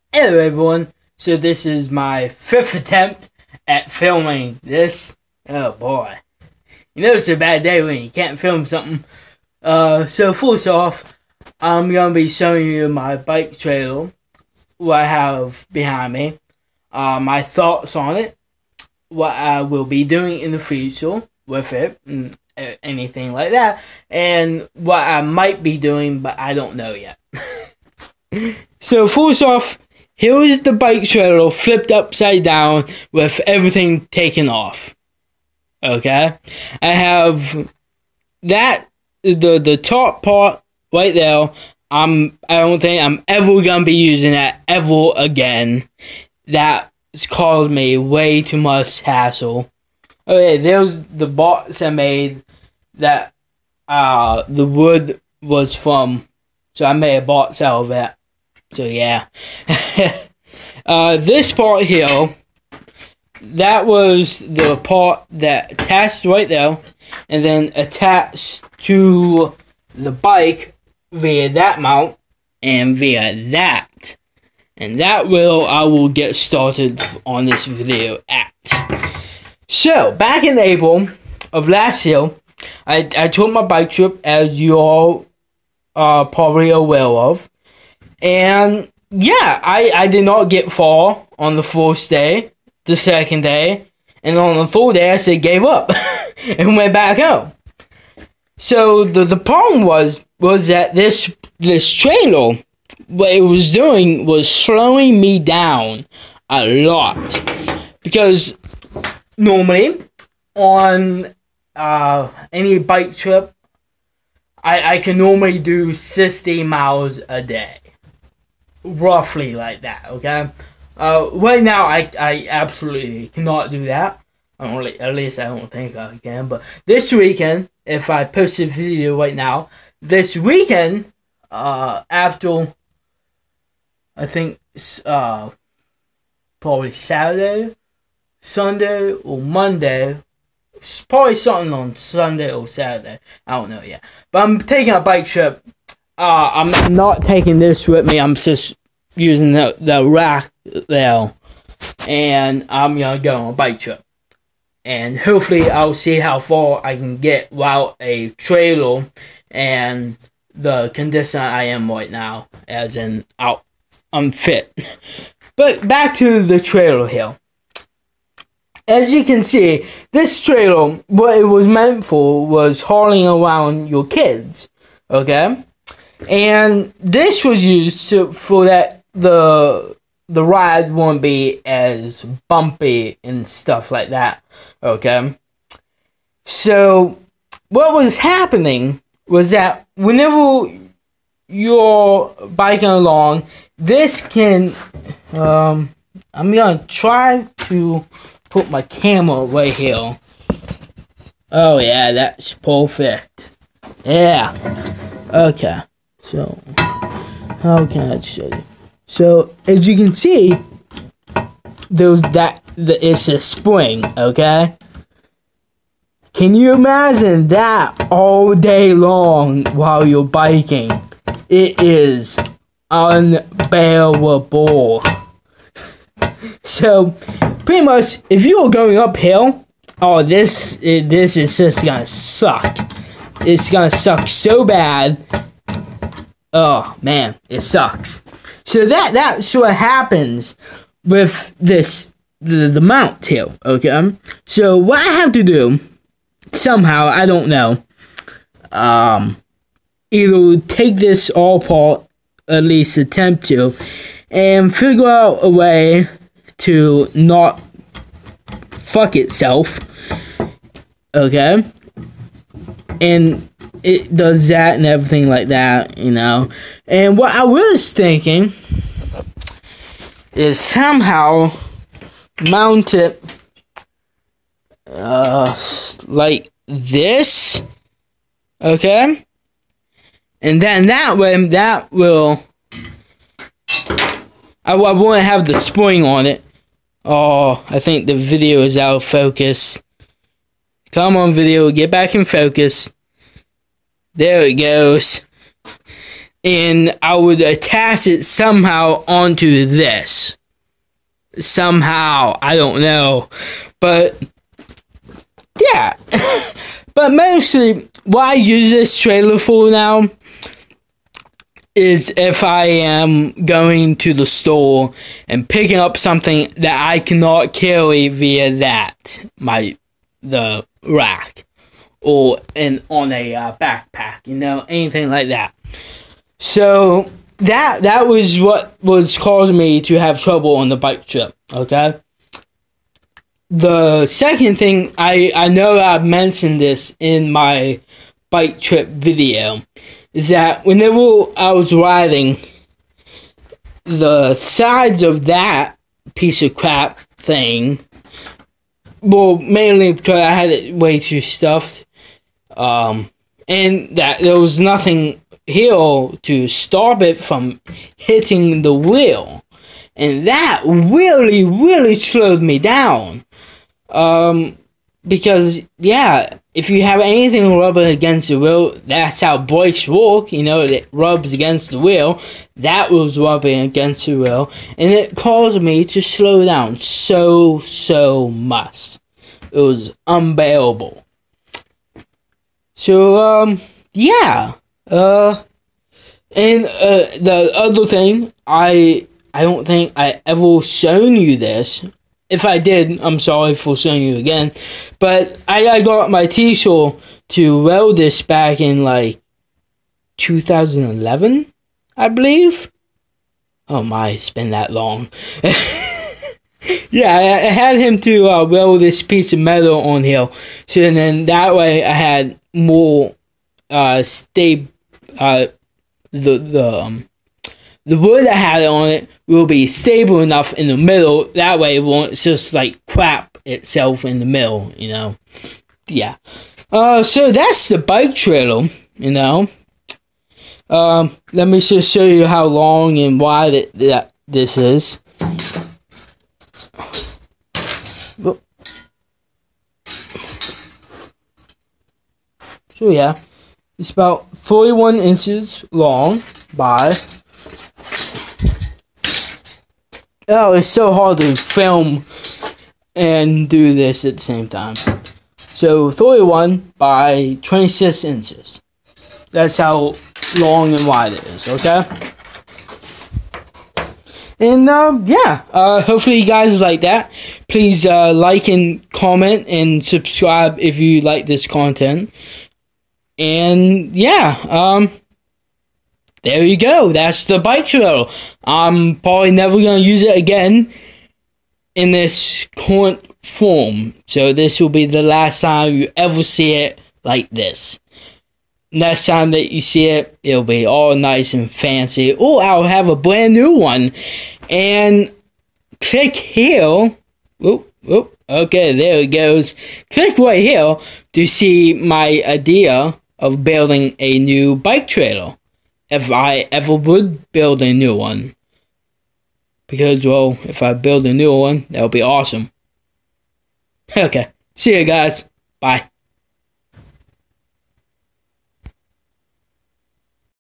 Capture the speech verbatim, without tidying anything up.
Hello everyone, so this is my fifth attempt at filming this. Oh boy. You know it's a bad day when you can't film something. Uh, so first off, I'm going to be showing you my bike trailer, what I have behind me, uh, my thoughts on it, what I will be doing in the future with it, and anything like that, and what I might be doing, but I don't know yet. So first off, here is the bike trailer flipped upside down with everything taken off. Okay, I have that the the top part right there. I'm I don't think I'm ever gonna be using that ever again. That's caused me way too much hassle. Okay, there's the box I made that uh the wood was from, so I made a box out of it. So yeah. uh, this part here, that was the part that attached right there, and then attached to the bike via that mount and via that. And that will I will get started on this video at. So back in April of last year, I I took my bike trip, as you all are probably aware of. And yeah, I, I did not get far on the first day, the second day, and on the third day I said gave up and went back home. So the the problem was was that this this trailer, what it was doing was slowing me down a lot, because normally on uh, any bike trip, I I can normally do sixty miles a day. Roughly like that, okay? Uh, right now, I, I absolutely cannot do that. I don't, at least I don't think I can. But this weekend, if I post a video right now, this weekend, uh, after, I think, uh, probably Saturday, Sunday, or Monday, it's probably something on Sunday or Saturday. I don't know yet. But I'm taking a bike trip. Uh, I'm not taking this with me. I'm just using the, the rack there. And I'm going to go on a bike trip. And hopefully I'll see how far I can get without a trailer and the condition I am right now. As in, I'll, I'm fit. But back to the trailer here. As you can see, this trailer, what it was meant for was hauling around your kids. Okay? And this was used to, for that the the ride won't be as bumpy and stuff like that. Okay. So what was happening was that whenever you're biking along, this can um I'm gonna try to put my camera right here. Oh yeah, that's perfect. Yeah. Okay. So, how can I show you? So, as you can see, there's that, the, it's a spring, okay? Can you imagine that all day long while you're biking? It is unbearable. So, pretty much, if you're going uphill, oh, this, this is just gonna suck. It's gonna suck so bad. Oh man, it sucks. So that that's what happens with this the, the mount here, okay? So what I have to do, somehow, I don't know, um either take this all apart, at least attempt to, and figure out a way to not fuck itself, okay? And it does that and everything like that, you know. And what I was thinking is somehow mount it uh, like this, okay? And then that way, that will, I, I want to have the spring on it. Oh, I think the video is out of focus. Come on, video, get back in focus. There it goes. and I would attach it somehow onto this. Somehow, I don't know, but yeah. But mostly, what I use this trailer for now is if I am going to the store and picking up something that I cannot carry via that, my the rack, or in on a uh, backpack, you know, anything like that. So that that was what was causing me to have trouble on the bike trip. Okay. The second thing, I I know I mentioned this in my bike trip video, is that whenever I was riding, the sides of that piece of crap thing, well, mainly because I had it way too stuffed, um, and that there was nothing here to stop it from hitting the wheel, and that really, really slowed me down. Um, because, yeah, if you have anything rubbing against the wheel, that's how brakes work, you know, it rubs against the wheel. That was rubbing against the wheel, and it caused me to slow down so, so much. It was unbearable. So, um, yeah, uh, and, uh, the other thing, I, I don't think I ever shown you this. If I did, I'm sorry for showing you again. But I, I got my teacher to weld this back in like two thousand eleven, I believe. Oh my, it's been that long. Yeah, I, I had him to uh, weld this piece of metal on here. So then that way I had more uh, stable, uh, the, the, um, the wood I had on it will be stable enough in the middle. That way it won't just like crap itself in the middle, you know. Yeah. Uh, so that's the bike trailer, you know. Um, let me just show you how long and wide it, that this is. So yeah, it's about forty-one inches long by... Oh, it's so hard to film and do this at the same time. So, thirty-one by twenty-six inches. That's how long and wide it is, okay? And, uh, yeah, uh, hopefully you guys like that. Please, uh, like and comment and subscribe if you like this content. And, yeah, um... there you go. That's the bike trailer. I'm probably never going to use it again in this current form. So this will be the last time you ever see it like this. Next time that you see it, it'll be all nice and fancy. Or I'll have a brand new one. And click here. Whoop, whoop. Okay, there it goes. Click right here to see my idea of building a new bike trailer. If I ever would build a new one. Because, well, if I build a new one, that would be awesome. Okay. See you guys. Bye.